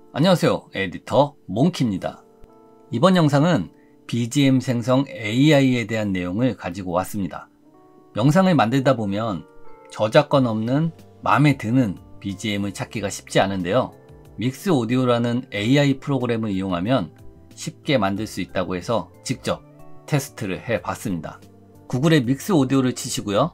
안녕하세요, 에디터 몽키입니다. 이번 영상은 BGM 생성 AI에 대한 내용을 가지고 왔습니다. 영상을 만들다 보면 저작권 없는 마음에 드는 BGM을 찾기가 쉽지 않은데요. 믹스 오디오라는 AI 프로그램을 이용하면 쉽게 만들 수 있다고 해서 직접 테스트를 해봤습니다. 구글에 믹스 오디오를 치시고요.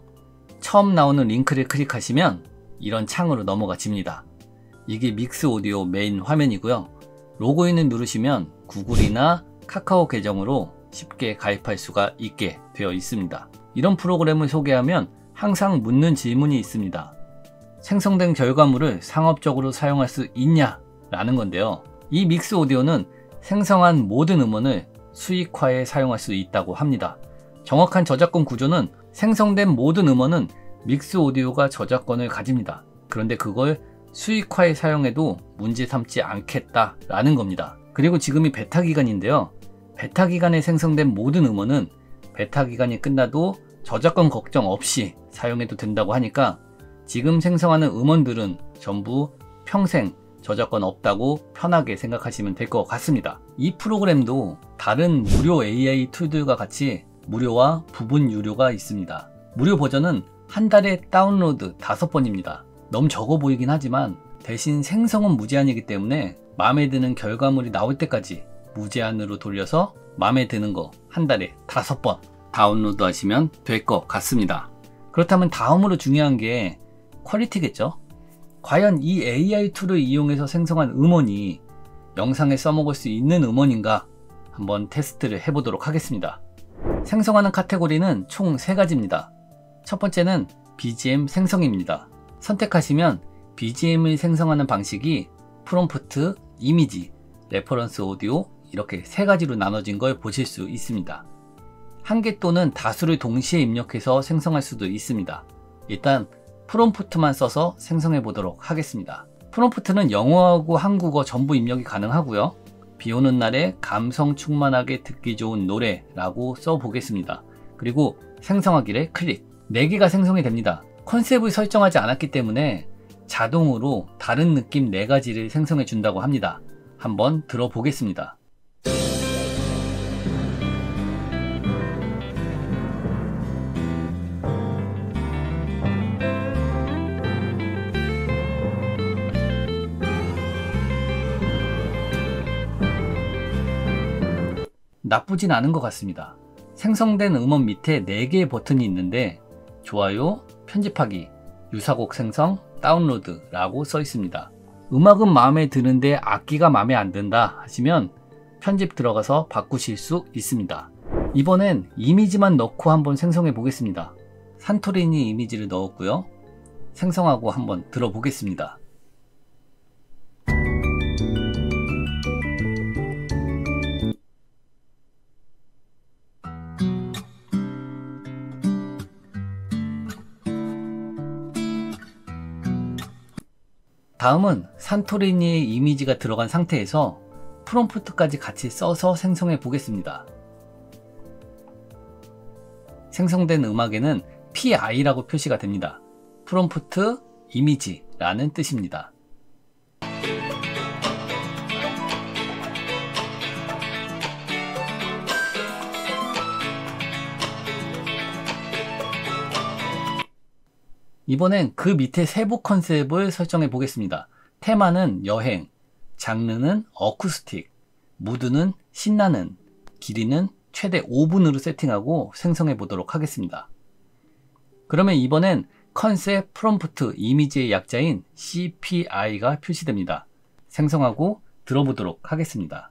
처음 나오는 링크를 클릭하시면 이런 창으로 넘어가집니다. 이게 믹스 오디오 메인 화면이고요. 로그인을 누르시면 구글이나 카카오 계정으로 쉽게 가입할 수가 있게 되어 있습니다. 이런 프로그램을 소개하면 항상 묻는 질문이 있습니다. 생성된 결과물을 상업적으로 사용할 수 있냐? 라는 건데요. 이 믹스 오디오는 생성한 모든 음원을 수익화에 사용할 수 있다고 합니다. 정확한 저작권 구조는 생성된 모든 음원은 믹스 오디오가 저작권을 가집니다. 그런데 그걸 수익화에 사용해도 문제 삼지 않겠다라는 겁니다. 그리고 지금이 베타 기간인데요. 베타 기간에 생성된 모든 음원은 베타 기간이 끝나도 저작권 걱정 없이 사용해도 된다고 하니까 지금 생성하는 음원들은 전부 평생 저작권 없다고 편하게 생각하시면 될 것 같습니다. 이 프로그램도 다른 무료 AI 툴들과 같이 무료와 부분 유료가 있습니다. 무료 버전은 한 달에 다운로드 5번입니다. 너무 적어 보이긴 하지만 대신 생성은 무제한이기 때문에 마음에 드는 결과물이 나올 때까지 무제한으로 돌려서 마음에 드는 거 한 달에 5번 다운로드 하시면 될 것 같습니다. 그렇다면 다음으로 중요한 게 퀄리티겠죠? 과연 이 AI 툴을 이용해서 생성한 음원이 영상에 써먹을 수 있는 음원인가 한번 테스트를 해보도록 하겠습니다. 생성하는 카테고리는 총 3가지입니다. 첫 번째는 BGM 생성입니다. 선택하시면 BGM을 생성하는 방식이 프롬프트, 이미지, 레퍼런스 오디오 이렇게 3가지로 나눠진 걸 보실 수 있습니다. 한 개 또는 다수를 동시에 입력해서 생성할 수도 있습니다. 일단 프롬프트만 써서 생성해 보도록 하겠습니다. 프롬프트는 영어하고 한국어 전부 입력이 가능하고요. 비 오는 날에 감성 충만하게 듣기 좋은 노래라고 써보겠습니다. 그리고 생성하기를 클릭. 4개가 생성이 됩니다. 컨셉을 설정하지 않았기 때문에 자동으로 다른 느낌 4가지를 생성해 준다고 합니다. 한번 들어보겠습니다. 나쁘진 않은 것 같습니다. 생성된 음원 밑에 4개의 버튼이 있는데 좋아요, 편집하기, 유사곡 생성, 다운로드 라고 써 있습니다. 음악은 마음에 드는데 악기가 마음에 안 든다 하시면 편집 들어가서 바꾸실 수 있습니다. 이번엔 이미지만 넣고 한번 생성해 보겠습니다. 산토리니 이미지를 넣었고요. 생성하고 한번 들어보겠습니다. 다음은 산토리니의 이미지가 들어간 상태에서 프롬프트까지 같이 써서 생성해 보겠습니다. 생성된 음악에는 PI라고 표시가 됩니다. 프롬프트 이미지라는 뜻입니다. 이번엔 그 밑에 세부 컨셉을 설정해 보겠습니다. 테마는 여행, 장르는 어쿠스틱, 무드는 신나는, 길이는 최대 5분으로 세팅하고 생성해 보도록 하겠습니다. 그러면 이번엔 컨셉 프롬프트 이미지의 약자인 CPI가 표시됩니다. 생성하고 들어보도록 하겠습니다.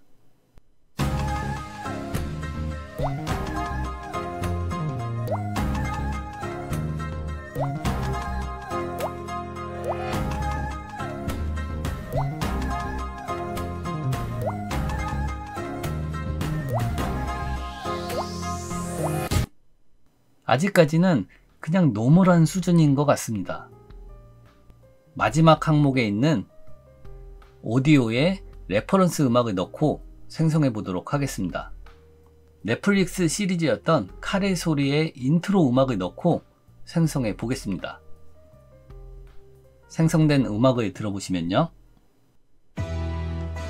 아직까지는 그냥 노멀한 수준인 것 같습니다. 마지막 항목에 있는 오디오에 레퍼런스 음악을 넣고 생성해 보도록 하겠습니다. 넷플릭스 시리즈였던 칼의 소리의 인트로 음악을 넣고 생성해 보겠습니다. 생성된 음악을 들어보시면요.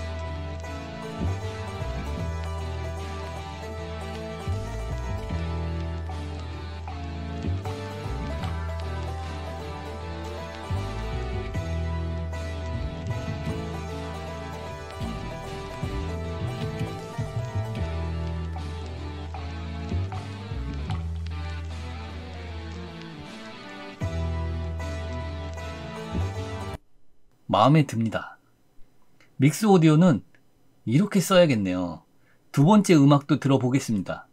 마음에 듭니다. 믹스 오디오는 이렇게 써야겠네요. 두 번째 음악도 들어보겠습니다.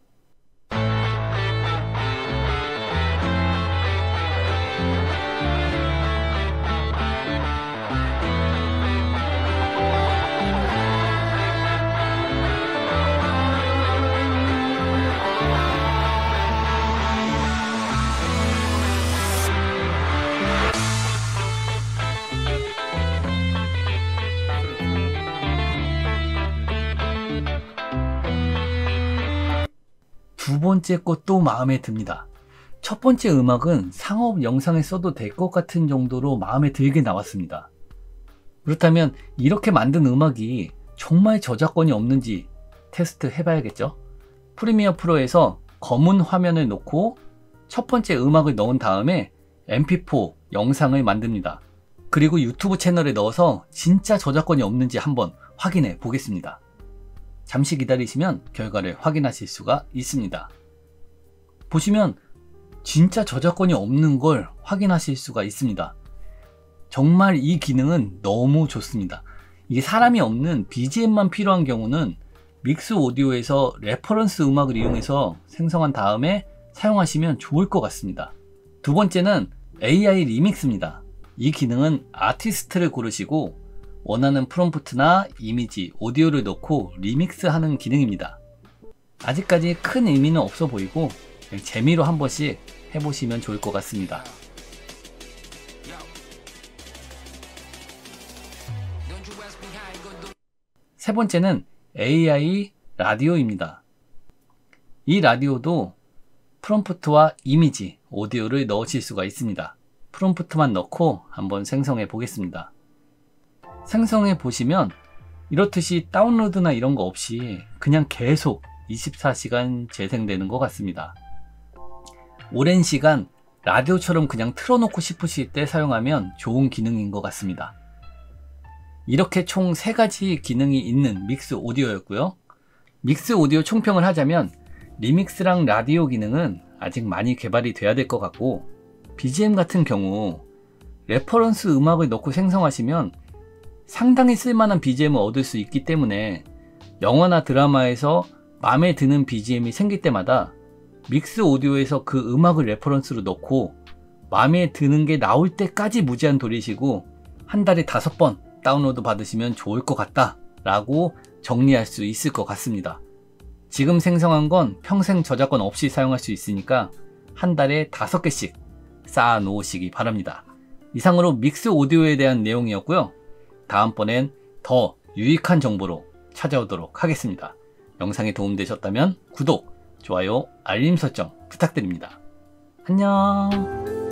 두 번째 것도 마음에 듭니다. 첫 번째 음악은 상업 영상에 써도 될 것 같은 정도로 마음에 들게 나왔습니다. 그렇다면 이렇게 만든 음악이 정말 저작권이 없는지 테스트 해봐야겠죠? 프리미어 프로에서 검은 화면을 놓고 첫 번째 음악을 넣은 다음에 mp4 영상을 만듭니다. 그리고 유튜브 채널에 넣어서 진짜 저작권이 없는지 한번 확인해 보겠습니다. 잠시 기다리시면 결과를 확인하실 수가 있습니다. 보시면 진짜 저작권이 없는 걸 확인하실 수가 있습니다. 정말 이 기능은 너무 좋습니다. 이게 사람이 없는 BGM만 필요한 경우는 믹스 오디오에서 레퍼런스 음악을 이용해서 생성한 다음에 사용하시면 좋을 것 같습니다. 두 번째는 AI 리믹스입니다. 이 기능은 아티스트를 고르시고 원하는 프롬프트나 이미지, 오디오를 넣고 리믹스하는 기능입니다. 아직까지 큰 의미는 없어 보이고 재미로 한 번씩 해보시면 좋을 것 같습니다. 세 번째는 AI 라디오입니다. 이 라디오도 프롬프트와 이미지, 오디오를 넣으실 수가 있습니다. 프롬프트만 넣고 한번 생성해 보겠습니다. 생성해 보시면 이렇듯이 다운로드나 이런 거 없이 그냥 계속 24시간 재생되는 것 같습니다. 오랜 시간 라디오처럼 그냥 틀어놓고 싶으실 때 사용하면 좋은 기능인 것 같습니다. 이렇게 총 3가지 기능이 있는 믹스 오디오였고요. 믹스 오디오 총평을 하자면 리믹스랑 라디오 기능은 아직 많이 개발이 돼야 될 것 같고, BGM 같은 경우 레퍼런스 음악을 넣고 생성하시면 상당히 쓸만한 BGM을 얻을 수 있기 때문에 영화나 드라마에서 마음에 드는 BGM이 생길 때마다 믹스 오디오에서 그 음악을 레퍼런스로 넣고 마음에 드는 게 나올 때까지 무제한 돌리시고 한 달에 5번 다운로드 받으시면 좋을 것 같다 라고 정리할 수 있을 것 같습니다. 지금 생성한 건 평생 저작권 없이 사용할 수 있으니까 한 달에 5개씩 쌓아 놓으시기 바랍니다. 이상으로 믹스 오디오에 대한 내용이었고요. 다음번엔 더 유익한 정보로 찾아오도록 하겠습니다. 영상이 도움되셨다면 구독, 좋아요, 알림 설정 부탁드립니다. 안녕.